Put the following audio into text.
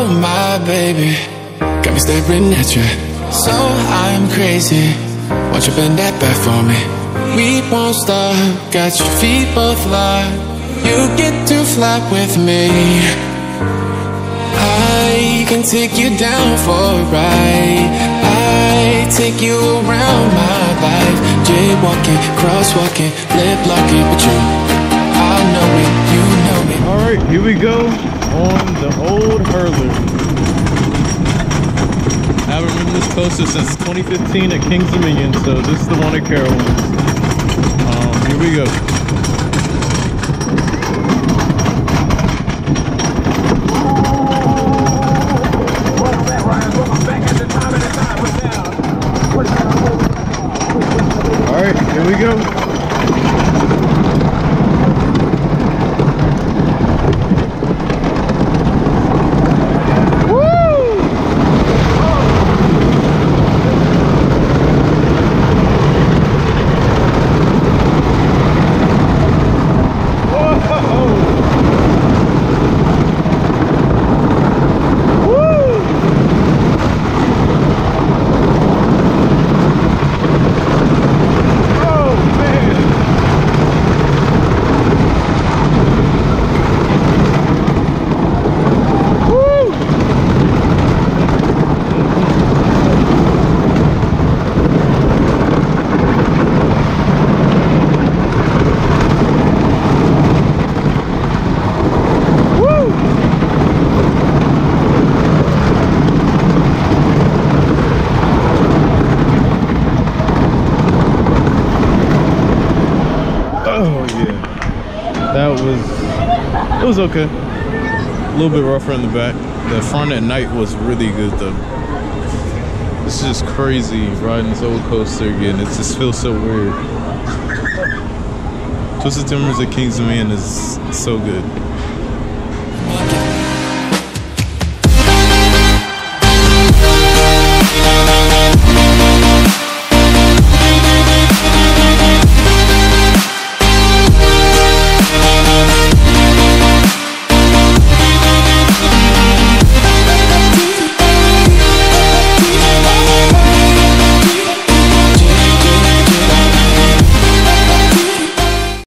Oh my baby, got me staring at you. So I'm crazy, won't you bend that back for me? We won't stop, got your feet both locked. You get to fly with me. I can take you down for a ride. I take you around my life. Jaywalking, crosswalking, lip locking, but you, I know it, you know me. Alright, here we go on the old Hurler. I haven't ridden this coaster since 2015 at Kings Dominion, so this is the one at Carowinds. Here we go. Alright, here we go. It was okay. A little bit rougher in the back. The front at night was really good though. It's just crazy riding this old coaster again. It just feels so weird. Twisted Timbers at Kings Dominion is so good.